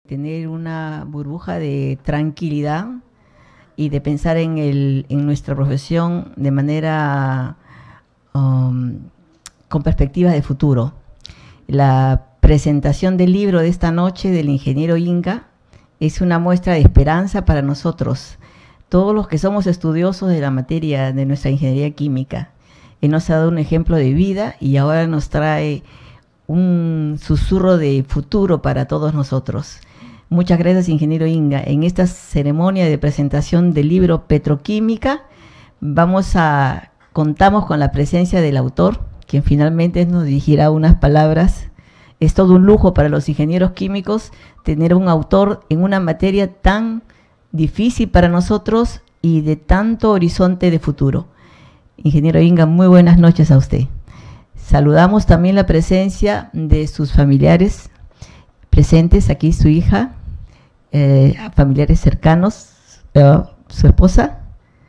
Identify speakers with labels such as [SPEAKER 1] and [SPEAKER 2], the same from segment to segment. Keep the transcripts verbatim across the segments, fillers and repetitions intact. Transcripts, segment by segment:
[SPEAKER 1] tener una burbuja de tranquilidad y de pensar en, el, en nuestra profesión de manera um, con perspectivas de futuro. La presentación del libro de esta noche del ingeniero Inga es una muestra de esperanza para nosotros, todos los que somos estudiosos de la materia de nuestra ingeniería química. Él nos ha dado un ejemplo de vida y ahora nos trae un susurro de futuro para todos nosotros. Muchas gracias, ingeniero Inga. En esta ceremonia de presentación del libro Petroquímica, vamos a, contamos con la presencia del autor, quien finalmente nos dirigirá unas palabras. Es todo un lujo para los ingenieros químicos tener un autor en una materia tan difícil para nosotros y de tanto horizonte de futuro. Ingeniero Inga, muy buenas noches a usted. Saludamos también la presencia de sus familiares presentes, aquí su hija, eh, familiares cercanos, eh, su esposa,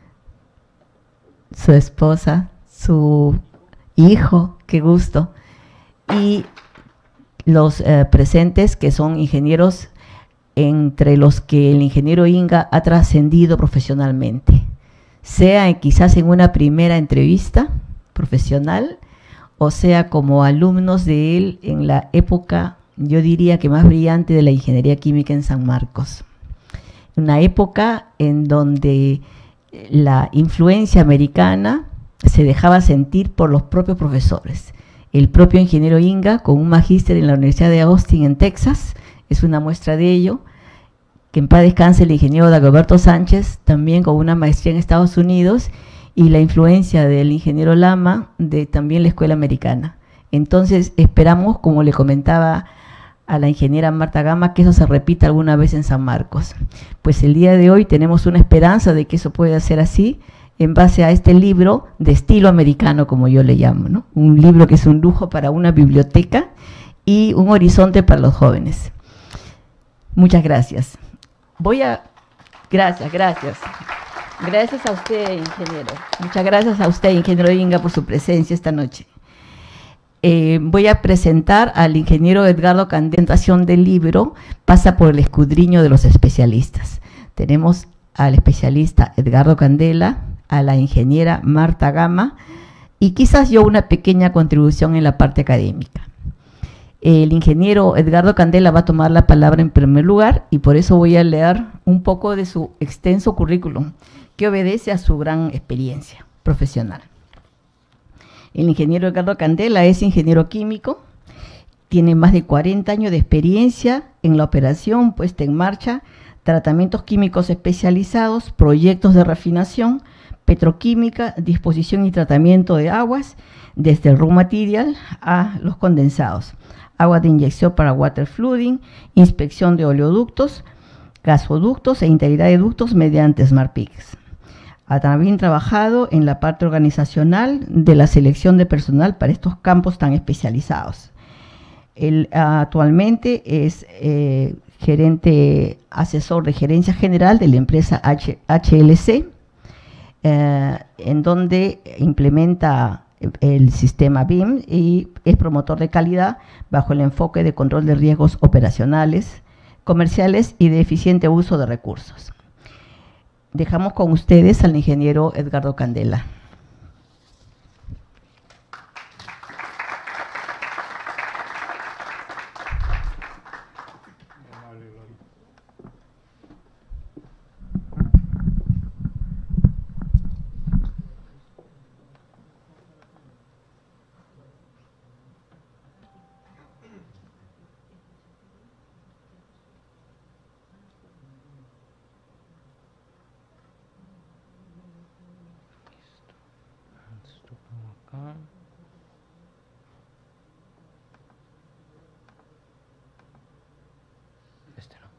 [SPEAKER 1] su esposa, su hijo, qué gusto, y los eh, presentes que son ingenieros entre los que el ingeniero Inga ha trascendido profesionalmente, sea quizás en una primera entrevista profesional o sea como alumnos de él en la época, yo diría que más brillante de la ingeniería química en San Marcos. Una época en donde la influencia americana se dejaba sentir por los propios profesores. El propio ingeniero Inga, con un magíster en la Universidad de Austin en Texas, es una muestra de ello. Que en paz descanse el ingeniero Dagoberto Sánchez, también con una maestría en Estados Unidos, y la influencia del ingeniero Lama de también la escuela americana. Entonces esperamos, como le comentaba a la ingeniera Marta Gama, que eso se repita alguna vez en San Marcos. Pues el día de hoy tenemos una esperanza de que eso pueda ser así, en base a este libro de estilo americano, como yo le llamo, ¿no? Un libro que es un lujo para una biblioteca y un horizonte para los jóvenes. Muchas gracias. Voy a... Gracias, gracias. Gracias a usted, ingeniero. Muchas gracias a usted, ingeniero Inga, por su presencia esta noche. Eh, voy a presentar al ingeniero Edgardo Candela. La presentación del libro pasa por el escudriño de los especialistas. Tenemos al especialista Edgardo Candela, a la ingeniera Marta Gama y quizás yo una pequeña contribución en la parte académica. El ingeniero Edgardo Candela va a tomar la palabra en primer lugar y por eso voy a leer un poco de su extenso currículum que obedece a su gran experiencia profesional. El ingeniero Edgardo Candela es ingeniero químico, tiene más de cuarenta años de experiencia en la operación, puesta en marcha, tratamientos químicos especializados, proyectos de refinación, petroquímica, disposición y tratamiento de aguas, desde el raw material a los condensados, agua de inyección para water flooding, inspección de oleoductos, gasoductos e integridad de ductos mediante Smart Pics. Ha también trabajado en la parte organizacional de la selección de personal para estos campos tan especializados. Él actualmente es eh, gerente asesor de gerencia general de la empresa H L C, eh, en donde implementa el sistema B I M y es promotor de calidad bajo el enfoque de control de riesgos operacionales, comerciales y de eficiente uso de recursos. Dejamos con ustedes al ingeniero Edgardo Candela.
[SPEAKER 2] Este no.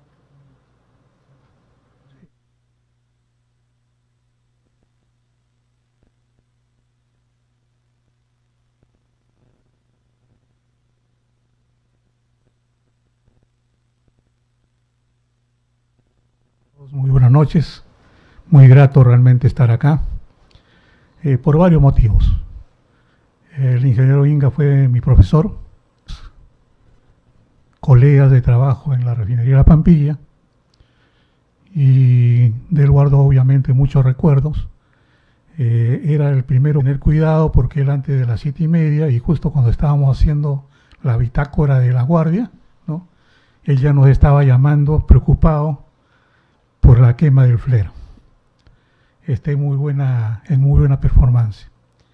[SPEAKER 3] Muy buenas noches, muy grato realmente estar acá, eh, por varios motivos. El ingeniero Inga fue mi profesor, colegas de trabajo en la refinería Pampilla, y del guardo obviamente muchos recuerdos. Eh, era el primero en tener cuidado porque él antes de las siete y media, y justo cuando estábamos haciendo la bitácora de la guardia, ¿no?, él ya nos estaba llamando preocupado por la quema del flare. Este, muy buena, es muy buena performance.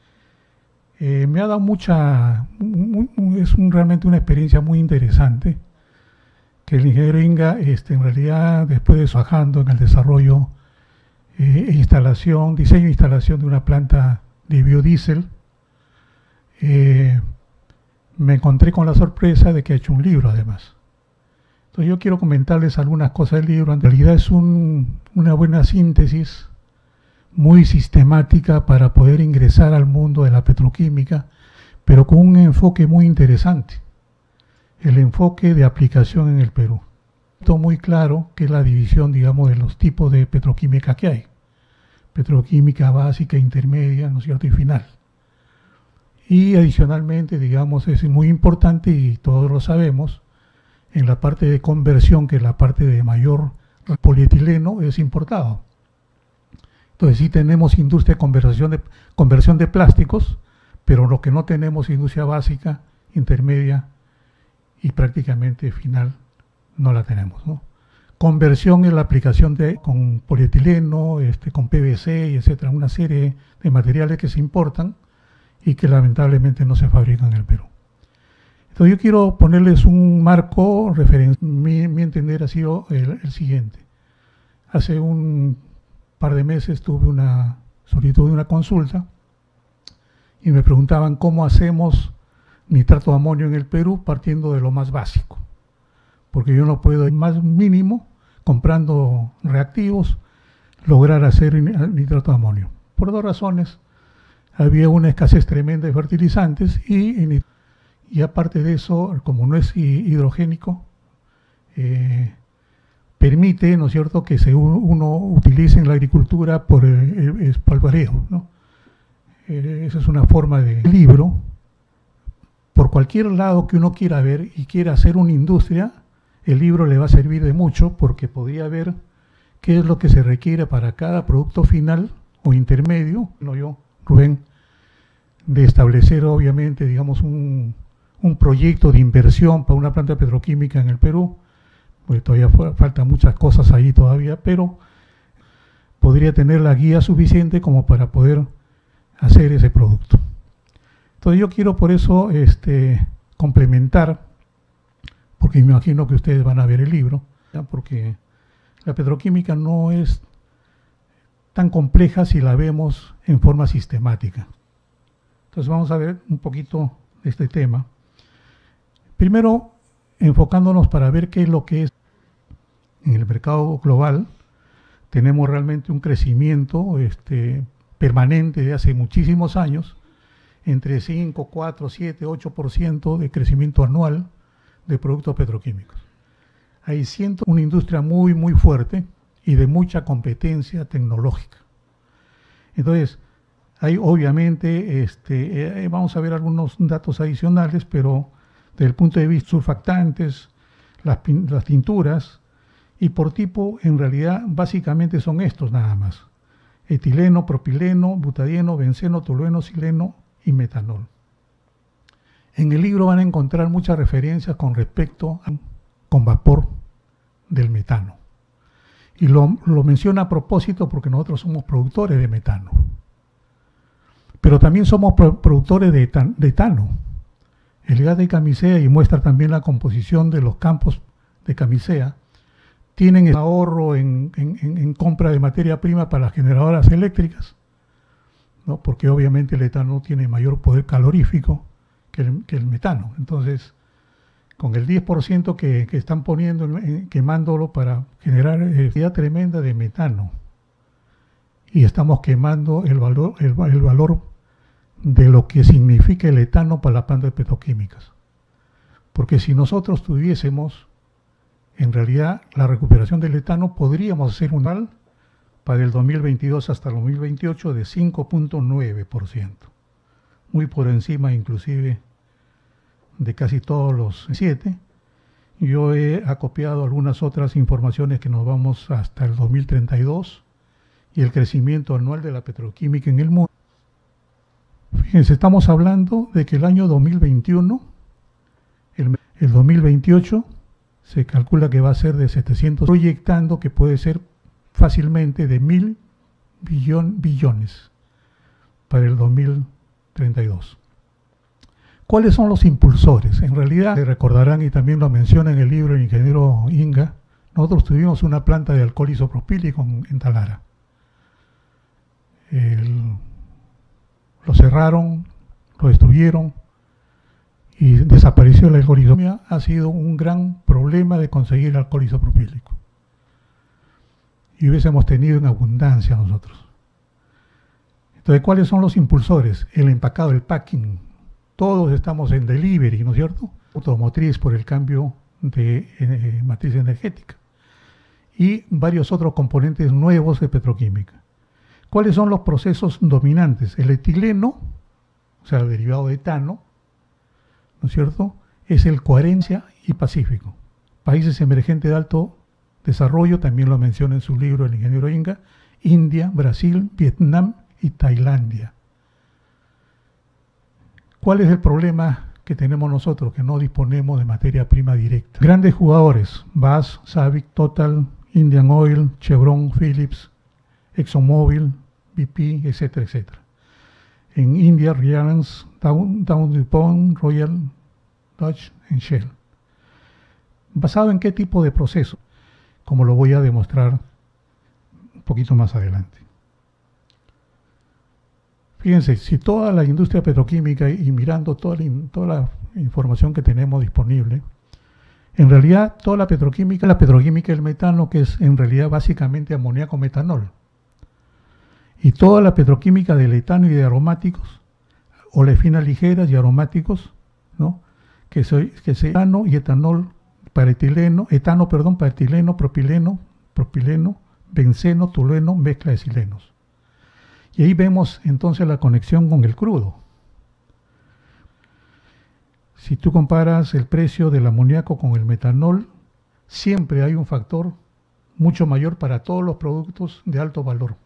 [SPEAKER 3] Eh, me ha dado mucha, muy, muy, es un, realmente una experiencia muy interesante, que el ingeniero Inga, este, en realidad, después de trabajando en el desarrollo eh, e instalación, diseño e instalación de una planta de biodiesel, eh, me encontré con la sorpresa de que ha hecho un libro además. Entonces yo quiero comentarles algunas cosas del libro. En realidad es un, una buena síntesis muy sistemática para poder ingresar al mundo de la petroquímica, pero con un enfoque muy interesante, el enfoque de aplicación en el Perú. Esto muy claro que es la división, digamos, de los tipos de petroquímica que hay. Petroquímica básica, intermedia, ¿no es cierto?, y final. Y adicionalmente, digamos, es muy importante, y todos lo sabemos, en la parte de conversión, que es la parte de mayor polietileno, es importado. Entonces sí tenemos industria de conversión de, conversión de plásticos, pero lo que no tenemos es industria básica, intermedia y prácticamente final no la tenemos, ¿no? Conversión es la aplicación de con polietileno, este, con P V C, y etcétera, una serie de materiales que se importan y que lamentablemente no se fabrican en el Perú. Entonces yo quiero ponerles un marco referencia. Mi, mi entender ha sido el, el siguiente. Hace un par de meses tuve una solicitud de una consulta y me preguntaban cómo hacemos nitrato de amonio en el Perú partiendo de lo más básico, porque yo no puedo, más mínimo, comprando reactivos, lograr hacer nitrato de amonio. Por dos razones: había una escasez tremenda de fertilizantes y, y aparte de eso, como no es hidrogénico, eh, permite, ¿no es cierto?, que se uno utilice en la agricultura por el espalvareo, ¿no? Eh, esa es una forma de libro. Por cualquier lado que uno quiera ver y quiera hacer una industria, el libro le va a servir de mucho, porque podría ver qué es lo que se requiere para cada producto final o intermedio, no yo, Rubén, de establecer obviamente, digamos, un, un proyecto de inversión para una planta petroquímica en el Perú. Pues todavía faltan muchas cosas ahí todavía, pero podría tener la guía suficiente como para poder hacer ese producto. Entonces yo quiero por eso este, complementar, porque me imagino que ustedes van a ver el libro, ¿ya?, porque la petroquímica no es tan compleja si la vemos en forma sistemática. Entonces vamos a ver un poquito de este tema. Primero, enfocándonos para ver qué es lo que es en el mercado global. Tenemos realmente un crecimiento este, permanente de hace muchísimos años, entre cinco, cuatro, siete, ocho por ciento de crecimiento anual de productos petroquímicos. Hay siento una industria muy, muy fuerte y de mucha competencia tecnológica. Entonces, hay obviamente, este, eh, vamos a ver algunos datos adicionales, pero desde el punto de vista surfactantes, las, las tinturas, y por tipo, en realidad, básicamente son estos nada más: etileno, propileno, butadieno, benceno, tolueno, sileno y metanol. En el libro van a encontrar muchas referencias con respecto a con vapor del metano. Y lo, lo menciona a propósito porque nosotros somos productores de metano. Pero también somos pro, productores de, etan, de etano. El gas de camisea, y muestra también la composición de los campos de camisea, tienen el ahorro en, en, en compra de materia prima para las generadoras eléctricas, ¿no?, porque obviamente el etano tiene mayor poder calorífico que el, que el metano. Entonces, con el diez por ciento que, que están poniendo, en, quemándolo para generar energía tremenda de metano, y estamos quemando el valor, el, el valor de lo que significa el etano para las plantas petroquímicas. Porque si nosotros tuviésemos, en realidad, la recuperación del etano, podríamos hacer un tal para el dos mil veintidós hasta el dos mil veintiocho de cinco punto nueve por ciento. Muy por encima inclusive de casi todos los siete, Yo he acopiado algunas otras informaciones que nos vamos hasta el dos mil treinta y dos y el crecimiento anual de la petroquímica en el mundo. Fíjense, estamos hablando de que el año dos mil veintiuno, el, el dos mil veintiocho, se calcula que va a ser de setecientos, proyectando que puede ser fácilmente de mil billón, billones para el dos mil treinta y dos. ¿Cuáles son los impulsores? En realidad, se recordarán, y también lo menciona en el libro el ingeniero Inga, nosotros tuvimos una planta de alcohol isopropílico en, en Talara. El, lo cerraron, lo destruyeron y desapareció la alcohol isopropílico. Ha sido un gran problema de conseguir alcohol isopropílico. Y hubiésemos tenido en abundancia nosotros. Entonces, ¿cuáles son los impulsores? El empacado, el packing. Todos estamos en delivery, ¿no es cierto? Automotriz por el cambio de eh, matriz energética. Y varios otros componentes nuevos de petroquímica. ¿Cuáles son los procesos dominantes? El etileno, o sea, el derivado de etano, ¿no es cierto? Es el coherencia y Pacífico. Países emergentes de alto desarrollo, también lo menciona en su libro el ingeniero Inga, India, Brasil, Vietnam y Tailandia. ¿Cuál es el problema que tenemos nosotros? Que no disponemos de materia prima directa. Grandes jugadores, B A S, Sabic, Total, Indian Oil, Chevron, Phillips, ExxonMobil, B P, etcétera, etcétera. En India, Reliance, Dow, Dow DuPont, Royal Dutch y Shell. ¿Basado en qué tipo de proceso? Como lo voy a demostrar un poquito más adelante. Fíjense, si toda la industria petroquímica y mirando toda la, toda la información que tenemos disponible, en realidad toda la petroquímica, la petroquímica del metano, que es en realidad básicamente amoníaco metanol, y toda la petroquímica del etano y de aromáticos, olefinas ligeras y aromáticos, ¿no? que se que se etano y etanol para etileno, etano, perdón, para etileno, propileno, propileno, benceno, tolueno, mezcla de silenos. Y ahí vemos entonces la conexión con el crudo. Si tú comparas el precio del amoníaco con el metanol, siempre hay un factor mucho mayor para todos los productos de alto valor.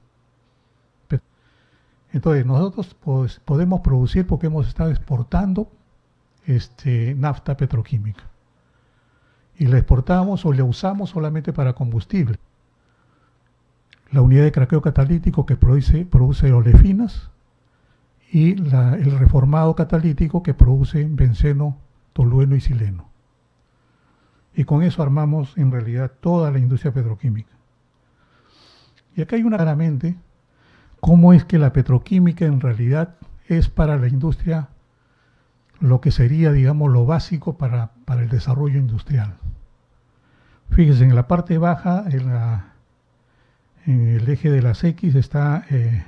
[SPEAKER 3] Entonces nosotros pues, podemos producir porque hemos estado exportando este, nafta petroquímica. Y la exportamos o la usamos solamente para combustible. La unidad de craqueo catalítico que produce, produce olefinas y la, el reformado catalítico que produce benceno, tolueno y sileno. Y con eso armamos en realidad toda la industria petroquímica. Y acá hay una claramente cómo es que la petroquímica en realidad es para la industria lo que sería, digamos, lo básico para, para el desarrollo industrial. Fíjense, en la parte baja, en la En el eje de las X está eh,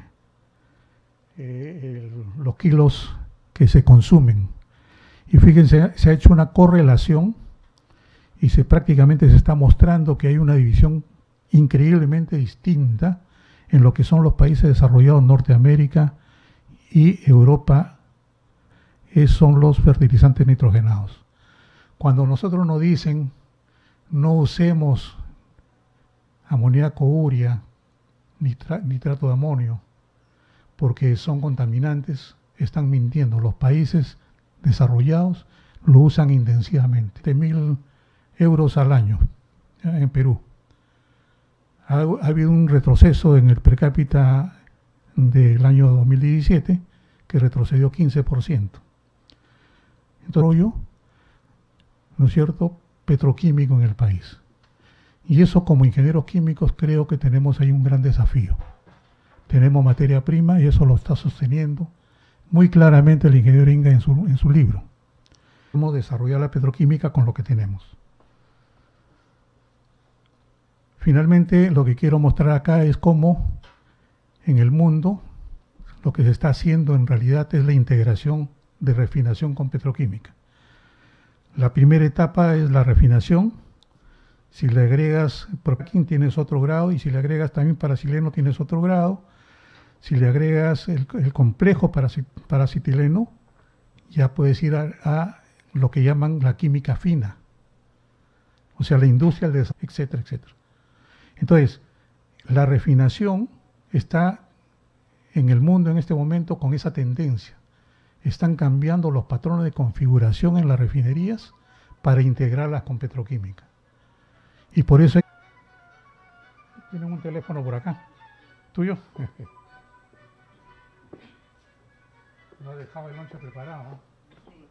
[SPEAKER 3] eh, el, los kilos que se consumen. Y fíjense, se ha hecho una correlación y se prácticamente se está mostrando que hay una división increíblemente distinta en lo que son los países desarrollados, Norteamérica y Europa, eh, son los fertilizantes nitrogenados. Cuando nosotros nos dicen no usemos amoníaco, urea, nitra, nitrato de amonio, porque son contaminantes, están mintiendo. Los países desarrollados lo usan intensivamente. De mil euros al año en Perú. Ha, ha habido un retroceso en el per cápita del año dos mil diecisiete que retrocedió quince por ciento. Entonces, ¿no es cierto?, petroquímico en el país. Y eso, como ingenieros químicos, creo que tenemos ahí un gran desafío. Tenemos materia prima y eso lo está sosteniendo muy claramente el ingeniero Inga en su, en su libro. Cómo desarrollar la petroquímica con lo que tenemos. Finalmente, lo que quiero mostrar acá es cómo en el mundo lo que se está haciendo en realidad es la integración de refinación con petroquímica. La primera etapa es la refinación. Si le agregas propaquen tienes otro grado, y si le agregas también parasileno tienes otro grado. Si le agregas el, el complejo paracetileno, ya puedes ir a, a lo que llaman la química fina. o sea, la industria, el desarrollo, etcétera, etcétera. Entonces, la refinación está en el mundo en este momento con esa tendencia. Están cambiando los patrones de configuración en las refinerías para integrarlas con petroquímica. Y por eso... Tienen un teléfono por acá. ¿Tuyo? No dejaba el lonche preparado, ¿no? Sí.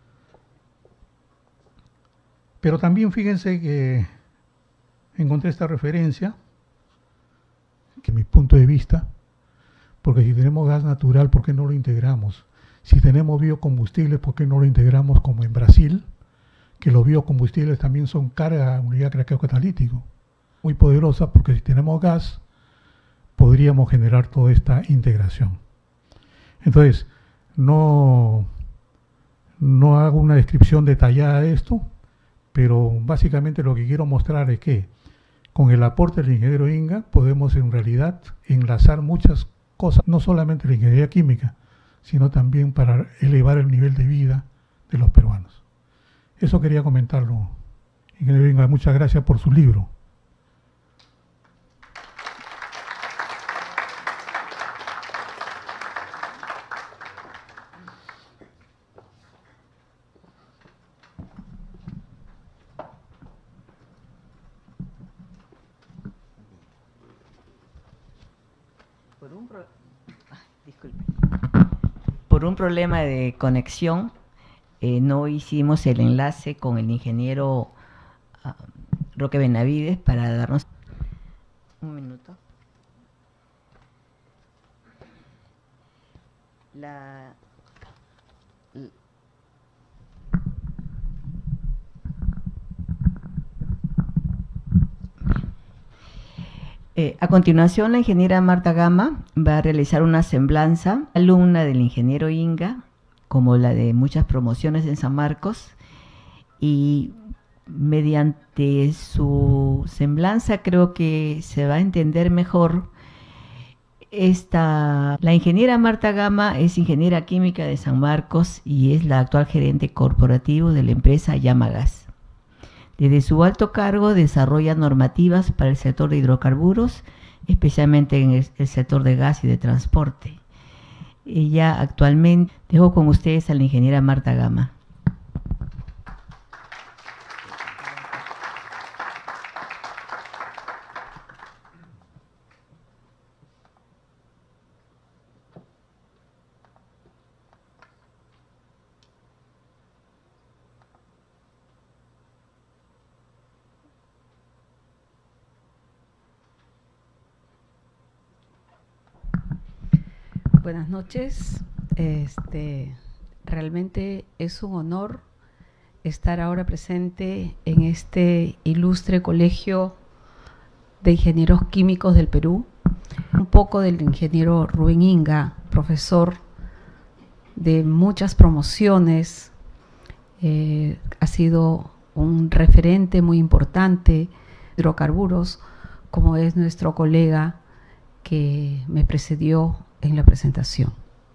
[SPEAKER 3] Pero también fíjense que encontré esta referencia, que mi punto de vista, porque si tenemos gas natural, ¿por qué no lo integramos? Si tenemos biocombustibles, ¿por qué no lo integramos como en Brasil? Que los biocombustibles también son carga unidad craqueo catalítico, muy poderosa, porque si tenemos gas, podríamos generar toda esta integración. Entonces, no, no hago una descripción detallada de esto, pero básicamente lo que quiero mostrar es que con el aporte del ingeniero Inga podemos en realidad enlazar muchas cosas, no solamente la ingeniería química, sino también para elevar el nivel de vida de los peruanos. Eso quería comentarlo. Ingeniero Inga, muchas gracias por su libro.
[SPEAKER 1] Por un, pro... ah, disculpe. Por un problema de conexión, eh, no hicimos el enlace con el ingeniero uh, Roque Benavides para darnos un minuto. La, Eh, a continuación, la ingeniera Marta Gama va a realizar una semblanza, alumna del ingeniero Inga, como la de muchas promociones en San Marcos, y mediante su semblanza creo que se va a entender mejor. Esta, la ingeniera Marta Gama es ingeniera química de San Marcos y es la actual gerente corporativo de la empresa Yamagas. Desde su alto cargo desarrolla normativas para el sector de hidrocarburos, especialmente en el, el sector de gas y de transporte. Ella actualmente, dejo con ustedes a la ingeniera Marta Gama.
[SPEAKER 2] Buenas noches. Este, realmente es un honor estar ahora presente en este ilustre colegio de ingenieros químicos del Perú. Un poco del ingeniero Rubén Inga, profesor de muchas promociones, eh, ha sido un referente muy importante de hidrocarburos, como es nuestro colega que me precedió en la presentación.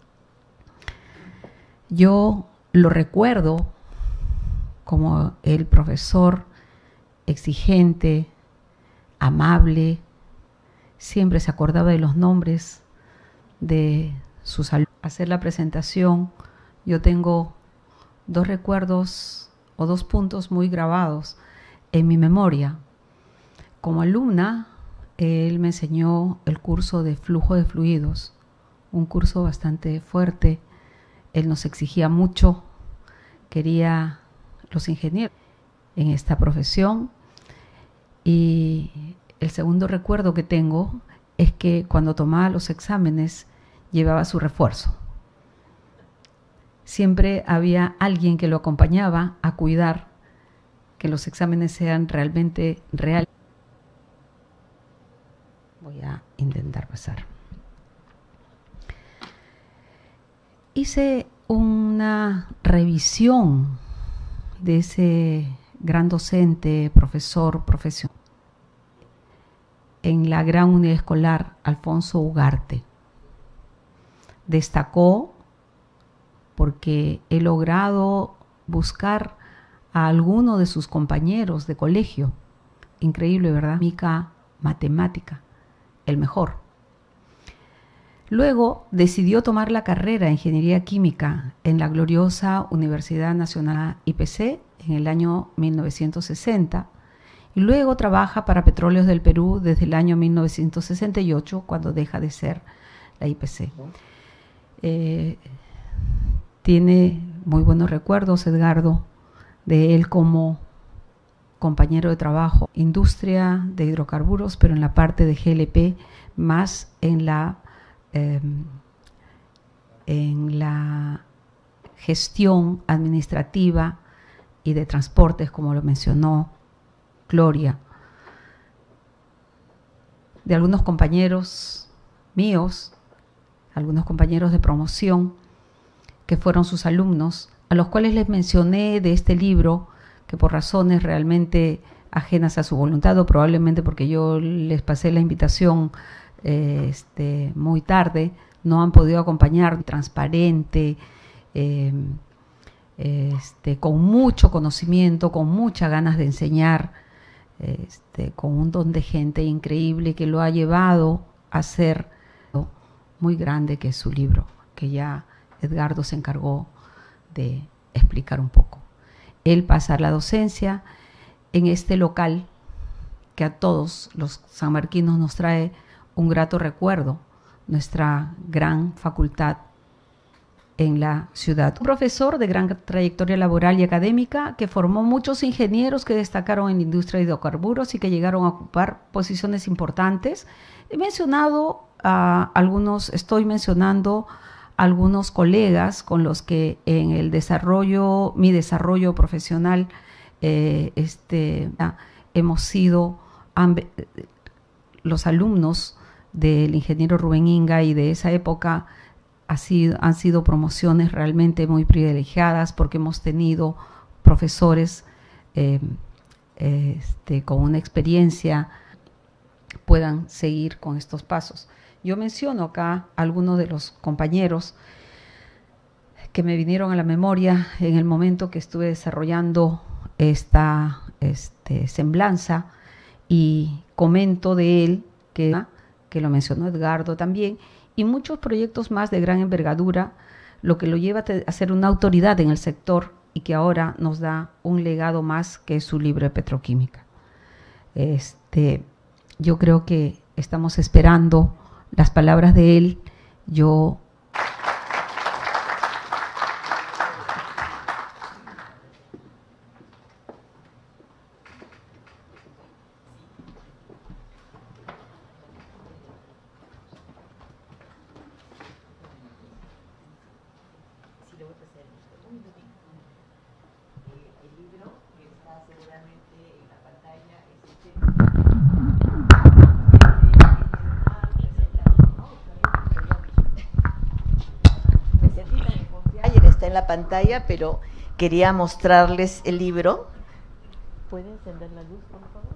[SPEAKER 2] Yo lo recuerdo como el profesor exigente, amable, siempre se acordaba de los nombres de sus alumnos. Hacer la presentación, yo tengo dos recuerdos o dos puntos muy grabados en mi memoria. Como alumna, él me enseñó el curso de flujo de fluidos, un curso bastante fuerte. Él nos exigía mucho, quería los ingenieros en esta profesión. Y el segundo recuerdo que tengo es que cuando tomaba los exámenes llevaba su refuerzo. Siempre había alguien que lo acompañaba a cuidar que los exámenes sean realmente reales. Voy a intentar pasar. Hice una revisión de ese gran docente, profesor, profesional, en la gran unidad escolar Alfonso Ugarte. Destacó porque he logrado buscar a alguno de sus compañeros de colegio. Increíble, ¿verdad? Química, matemática, el mejor. Luego decidió tomar la carrera de Ingeniería Química en la gloriosa Universidad Nacional I P C en el año mil novecientos sesenta y luego trabaja para Petróleos del Perú desde el año mil novecientos sesenta y ocho, cuando deja de ser la I P C. Eh, tiene muy buenos recuerdos, Edgardo, de él como compañero de trabajo, industria de hidrocarburos, pero en la parte de G L P, más en la Eh, en la gestión administrativa y de transportes, como lo mencionó Gloria. De algunos compañeros míos, algunos compañeros de promoción que fueron sus alumnos, a los cuales les mencioné de este libro, que por razones realmente ajenas a su voluntad, o probablemente porque yo les pasé la invitación Este, muy tarde, no han podido acompañar, transparente, eh, este, con mucho conocimiento, con muchas ganas de enseñar, este, con un don de gente increíble que lo ha llevado a ser muy grande, que es su libro, que ya Edgardo se encargó de explicar un poco. Él pasa a la docencia en este local que a todos los sanmarquinos nos trae un grato recuerdo, nuestra gran facultad en la ciudad. Un profesor de gran trayectoria laboral y académica que formó muchos ingenieros que destacaron en la industria de hidrocarburos y que llegaron a ocupar posiciones importantes. He mencionado a algunos, estoy mencionando a algunos colegas con los que en el desarrollo, mi desarrollo profesional, eh, este, hemos sido los alumnos del ingeniero Rubén Inga, y de esa época ha sido, han sido promociones realmente muy privilegiadas, porque hemos tenido profesores eh, este, con una experiencia, puedan seguir con estos pasos. Yo menciono acá algunos de los compañeros que me vinieron a la memoria en el momento que estuve desarrollando esta este, semblanza, y comento de él que que lo mencionó Edgardo también, y muchos proyectos más de gran envergadura, lo que lo lleva a ser una autoridad en el sector y que ahora nos da un legado más, que es su libro de petroquímica. Este, yo creo que estamos esperando las palabras de él. Yo
[SPEAKER 1] en la pantalla, pero quería mostrarles el libro. ¿Pueden encender la luz, por favor?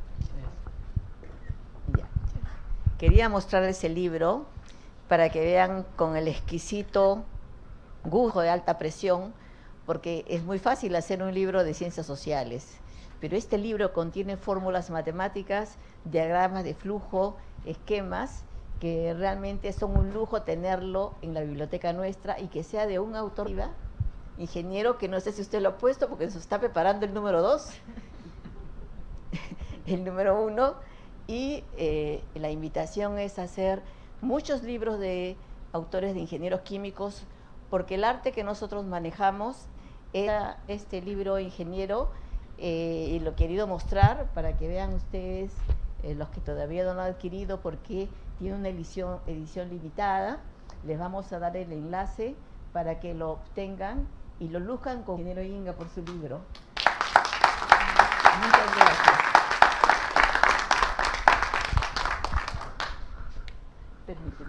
[SPEAKER 1] Ya. Quería mostrarles el libro para que vean con el exquisito gusto de alta presión, porque es muy fácil hacer un libro de ciencias sociales, pero este libro contiene fórmulas matemáticas, diagramas de flujo, esquemas, que realmente son un lujo tenerlo en la biblioteca nuestra, y que sea de un autor ingeniero, que no sé si usted lo ha puesto porque se está preparando el número dos, el número uno, y eh, la invitación es hacer muchos libros de autores de ingenieros químicos, porque el arte que nosotros manejamos era este libro ingeniero, eh, y lo he querido mostrar para que vean ustedes, eh, los que todavía no lo han adquirido, porque tiene una edición, edición limitada. Les vamos a dar el enlace para que lo obtengan y lo luzcan con el ingeniero Inga por su libro. Muchas gracias. Permíteme.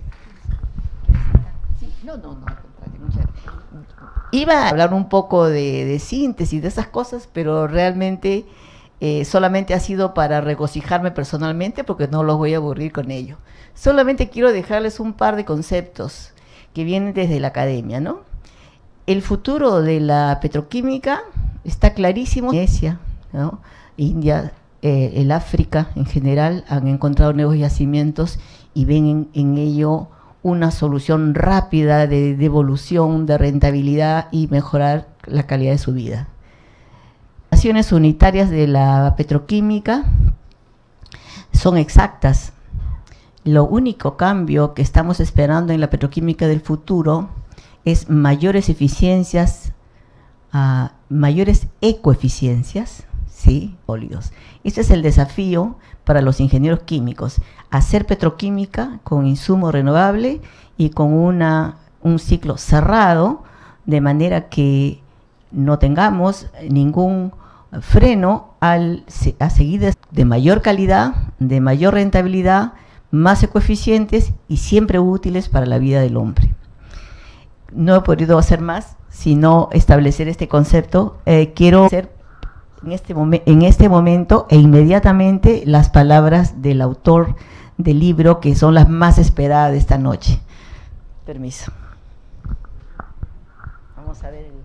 [SPEAKER 1] Sí, no, no, no, al contrario, muchas gracias. Iba a hablar un poco de, de síntesis, de esas cosas, pero realmente eh, solamente ha sido para regocijarme personalmente, porque no los voy a aburrir con ello. Solamente quiero dejarles un par de conceptos que vienen desde la academia, ¿no? El futuro de la petroquímica está clarísimo. Asia, ¿no? India, eh, el África en general han encontrado nuevos yacimientos y ven en, en ello una solución rápida de devolución, de rentabilidad y mejorar la calidad de su vida. Las acciones unitarias de la petroquímica son exactas. Lo único cambio que estamos esperando en la petroquímica del futuro es mayores eficiencias, uh, mayores ecoeficiencias, ¿sí? Sólidos. Este es el desafío para los ingenieros químicos, hacer petroquímica con insumo renovable y con una, un ciclo cerrado, de manera que no tengamos ningún freno al, a seguir de mayor calidad, de mayor rentabilidad, más ecoeficientes y siempre útiles para la vida del hombre. No he podido hacer más, sino establecer este concepto. Eh, quiero hacer en este, en este momento e inmediatamente las palabras del autor del libro, que son las más esperadas de esta noche. Permiso. Vamos a ver el...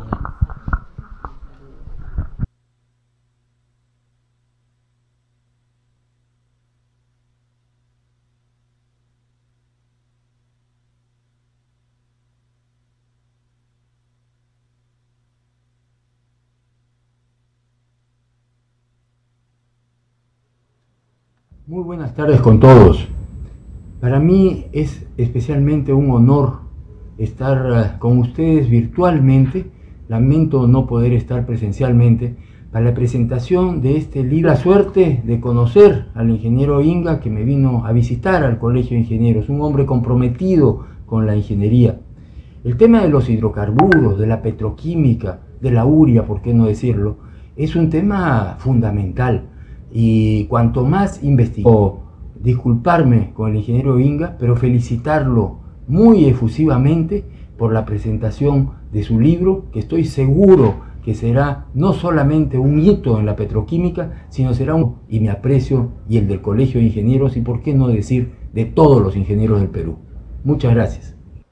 [SPEAKER 4] Muy buenas tardes con todos. Para mí es especialmente un honor estar con ustedes virtualmente. Lamento no poder estar presencialmente para la presentación de este libro. La suerte de conocer al ingeniero Inga, que me vino a visitar al Colegio de Ingenieros, un hombre comprometido con la ingeniería. El tema de los hidrocarburos, de la petroquímica, de la urea, por qué no decirlo, es un tema fundamental. Y cuanto más investigo, disculparme con el ingeniero Inga, pero felicitarlo muy efusivamente por la presentación de su libro, que estoy seguro que será no solamente un hito en la petroquímica, sino será un, y mi aprecio y el del Colegio de Ingenieros, y por qué no decir de todos los ingenieros del Perú. Muchas gracias.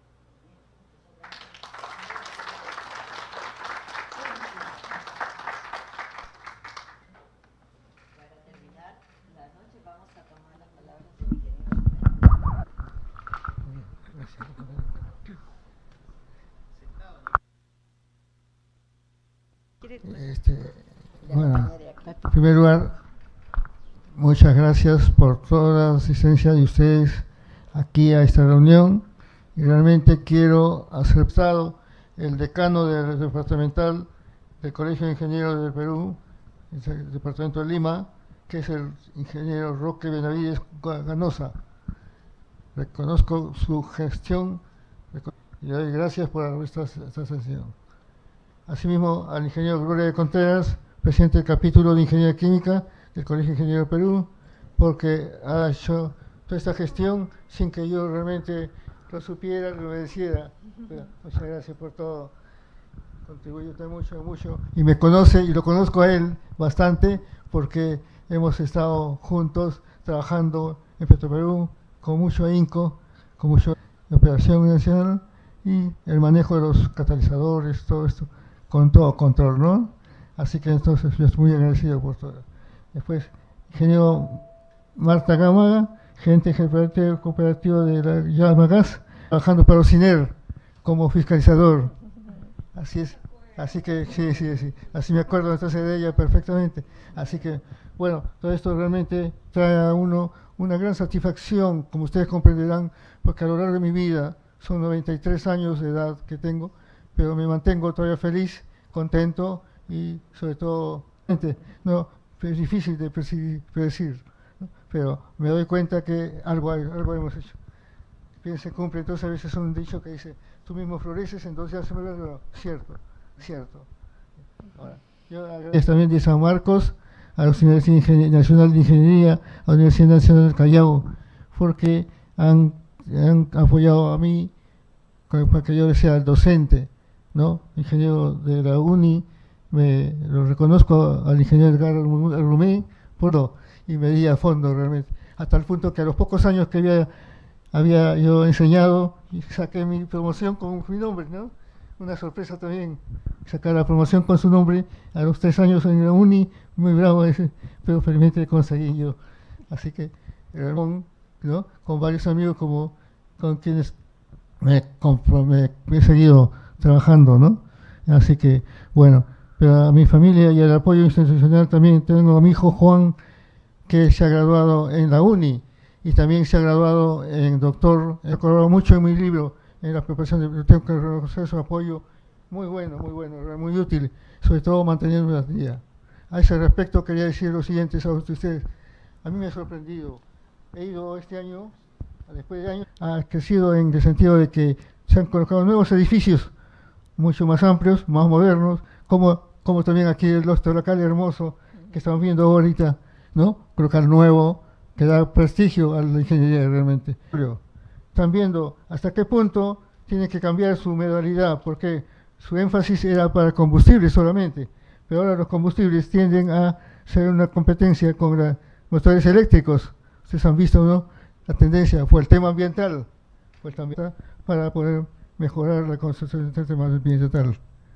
[SPEAKER 5] Este, bueno, en primer lugar, muchas gracias por toda la asistencia de ustedes aquí a esta reunión, y realmente quiero aceptar el decano del departamental del Colegio de Ingenieros del Perú, el departamento de Lima, que es el ingeniero Roque Benavides Ganosa. Reconozco su gestión y le doy gracias por esta, esta sesión. Asimismo, al ingeniero Gloria de Contreras, presidente del capítulo de Ingeniería Química del Colegio de Ingenieros del Perú, porque ha hecho toda esta gestión sin que yo realmente lo supiera, lo obedeciera. Pero muchas gracias por todo. Contribuye mucho, mucho. Y me conoce, y lo conozco a él bastante, porque hemos estado juntos trabajando en Petroperú con mucho ahínco, con mucha operación nacional y el manejo de los catalizadores, todo esto, con todo control, ¿no? Así que entonces yo estoy muy agradecido por todo. Después, ingeniero Marta Gamaga, gerente general cooperativo de la Llama Gas, trabajando para Ociner como fiscalizador. Así es. Así que, sí, sí, sí. Así me acuerdo entonces de ella perfectamente. Así que, bueno, todo esto realmente trae a uno una gran satisfacción, como ustedes comprenderán, porque a lo largo de mi vida, son noventa y tres años de edad que tengo, pero me mantengo todavía feliz, contento y sobre todo, no, es difícil de predecir, ¿no? Pero me doy cuenta que algo, hay, algo hemos hecho. Bien, se cumple. Entonces a veces un dicho que dice, tú mismo floreces, entonces ya se me lo cierto, cierto. Ahora, yo agradezco también de San Marcos, a la Universidad Nacional de Ingeniería, a la Universidad Nacional del Callao, porque han, han apoyado a mí para que yo sea el docente, ¿no? Ingeniero de la UNI, me lo reconozco al ingeniero Edgar Rumé, por y me di a fondo realmente, hasta el punto que a los pocos años que había, había yo enseñado, y saqué mi promoción con mi nombre, ¿no? una sorpresa también, sacar la promoción con su nombre a los tres años en la uni, muy bravo ese, pero felizmente conseguí yo. Así que, Ramón, ¿no? Con varios amigos como con quienes me, me, me he seguido trabajando, ¿no? Así que, bueno, pero a mi familia y el apoyo institucional también tengo a mi hijo Juan, que se ha graduado en la uni y también se ha graduado en doctor, he colaborado mucho en mi libro, en la preparación de, tengo que reconocer su apoyo, muy bueno, muy bueno, muy útil, sobre todo manteniendo la día. A ese respecto quería decir lo siguiente a ustedes, a mí me ha sorprendido, he ido este año, después de años, ha crecido en el sentido de que se han colocado nuevos edificios, mucho más amplios, más modernos, como, como también aquí el nuestro local hermoso que estamos viendo ahorita, ¿no? Colocar nuevo, que da prestigio a la ingeniería realmente. Están viendo hasta qué punto tiene que cambiar su modalidad, porque su énfasis era para combustibles solamente, pero ahora los combustibles tienden a ser una competencia con los motores eléctricos. Ustedes han visto, ¿no? La tendencia fue el tema ambiental, fue también para poder mejorar la construcción del tema ambiental.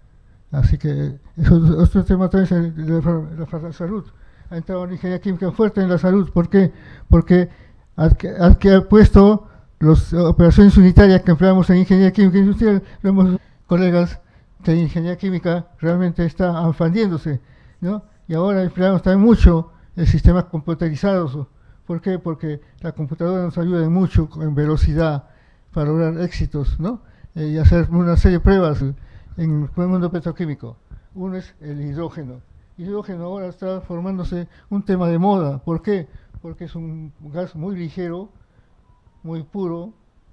[SPEAKER 5] Así que eso, otro tema también es la, la, la salud. Ha entrado la ingeniería química fuerte en la salud. ¿Por qué? Porque al que, al que ha puesto las operaciones unitarias que empleamos en ingeniería química industrial, vemos colegas que ingeniería química realmente está expandiéndose, ¿no? Y ahora empleamos también mucho el sistema computarizados. ¿Por qué? Porque la computadora nos ayuda mucho en velocidad para lograr éxitos, ¿no? Eh, y hacer una serie de pruebas en el mundo petroquímico. Uno es el hidrógeno. El hidrógeno ahora está formándose un tema de moda. ¿Por qué? Porque es un gas muy ligero, muy puro,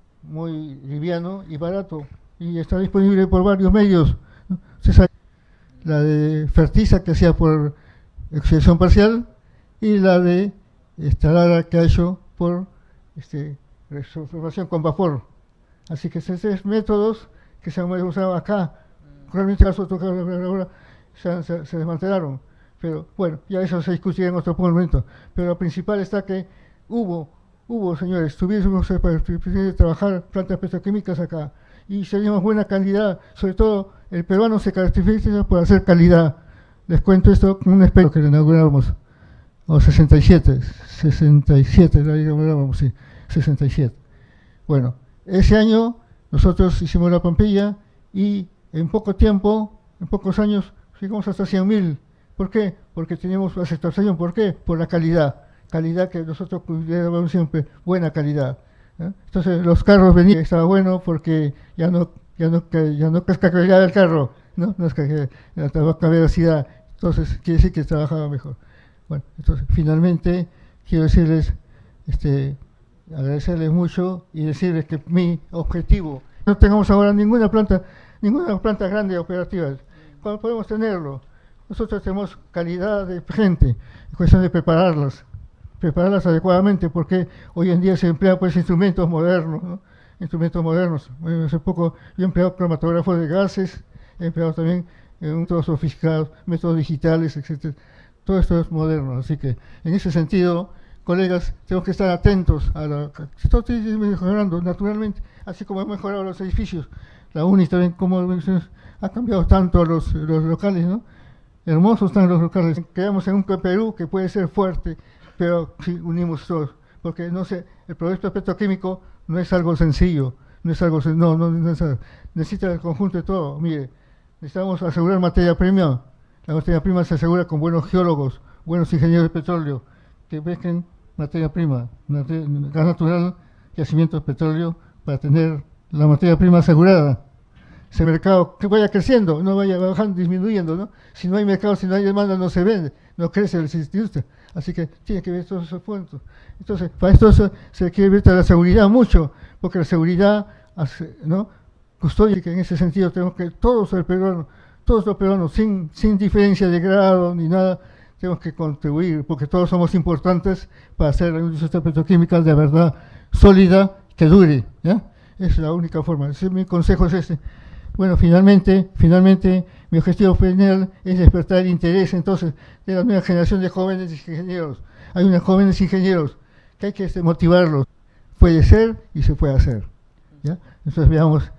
[SPEAKER 5] muy liviano y barato. Y está disponible por varios medios, ¿no? Se sabe la de Fertiza, que hacía por oxidación parcial, y la de Estalada, que ha hecho por este, transformación con vapor. Así que esos tres métodos que se han usado acá, realmente las otras ahora se, se, se desmantelaron. Pero bueno, ya eso se discutirá en otro momento. Pero lo principal está que hubo, hubo señores, tuvimos la oportunidad de trabajar plantas petroquímicas acá y teníamos buena calidad. Sobre todo, el peruano se caracteriza por hacer calidad. Les cuento esto con un espejo que le inauguramos. O sesenta y siete, sesenta y siete, la inauguramos, sí, sesenta y siete. Bueno, ese año nosotros hicimos la Pampilla y en poco tiempo, en pocos años, llegamos hasta cien mil. ¿Por qué? Porque teníamos aceptación. ¿Por qué? Por la calidad. Calidad que nosotros cuidamos siempre, buena calidad, ¿eh? Entonces los carros venían, estaba bueno porque ya no ya no, ya no cascaqueaba el carro, ¿no? No es que la velocidad. Entonces quiere decir que trabajaba mejor. Bueno, entonces finalmente quiero decirles, este, agradecerles mucho y decirles que mi objetivo, no tengamos ahora ninguna planta, ninguna planta grande operativa. Cuando podemos tenerlo, nosotros tenemos calidad de gente, es cuestión de prepararlas, prepararlas adecuadamente, porque hoy en día se emplean pues instrumentos modernos, ¿no? Instrumentos modernos. Bueno, hace poco yo he empleado cromatógrafos de gases, he empleado también eh, métodos sofisticados, métodos digitales, etcétera. Todo esto es moderno, así que en ese sentido, colegas, tenemos que estar atentos a la... Todo sigue mejorando naturalmente, así como han mejorado los edificios. La UNI también, como ha cambiado tanto los, los locales, ¿no? Hermosos están los locales. Quedamos en un Perú que puede ser fuerte, pero si unimos todos, porque no sé, el proyecto petroquímico no es algo sencillo, no es algo, no, no, no es algo, necesita el conjunto de todo. Mire, necesitamos asegurar materia prima. La materia prima se asegura con buenos geólogos, buenos ingenieros de petróleo, que pesquen materia prima, gas natural, yacimientos de petróleo, para tener la materia prima asegurada. Ese mercado que vaya creciendo, no vaya bajando, disminuyendo, ¿no? Si no hay mercado, si no hay demanda, no se vende, no crece el industria. Así que tiene que ver todos esos puntos. Entonces, para esto se, se quiere ver la seguridad mucho, porque la seguridad, hace, ¿no? Custodia, que en ese sentido tenemos que todos los peruanos, todos los peruanos, sin, sin diferencia de grado ni nada, tenemos que contribuir, porque todos somos importantes para hacer la industria petroquímica de verdad sólida, que dure, ¿ya? Es la única forma. Ese, mi consejo es este. Bueno, finalmente, finalmente, mi objetivo final es despertar el interés entonces de la nueva generación de jóvenes ingenieros. Hay unos jóvenes ingenieros que hay que este, motivarlos. Puede ser y se puede hacer, ¿ya? Entonces veamos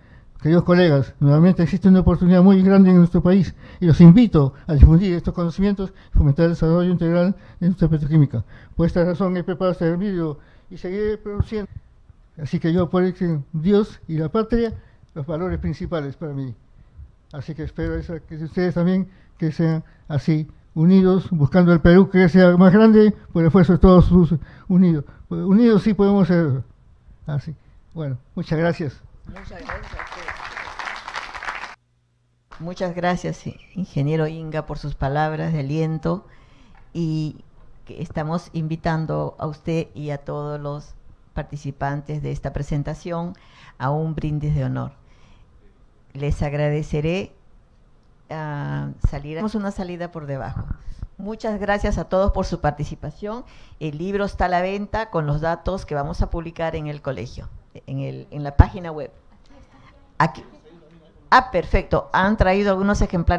[SPEAKER 5] queridos colegas, nuevamente existe una oportunidad muy grande en nuestro país y los invito a difundir estos conocimientos y fomentar el desarrollo integral de nuestra petroquímica. Por esta razón he preparado este vídeo y seguiré produciendo. Así que yo por Dios y la patria, los valores principales para mí. Así que espero eso, que ustedes también que sean así, unidos, buscando el Perú que sea más grande por el esfuerzo de todos sus unidos. Unidos sí podemos ser así. Bueno, muchas gracias.
[SPEAKER 1] Muchas gracias a usted. Muchas gracias, ingeniero Inga, por sus palabras de aliento, y que estamos invitando a usted y a todos los participantes de esta presentación a un brindis de honor. Les agradeceré uh, salir, tenemos una salida por debajo. Muchas gracias a todos por su participación. El libro está a la venta con los datos que vamos a publicar en el colegio, en, el, en la página web. Aquí. Ah, perfecto. Han traído algunos ejemplares.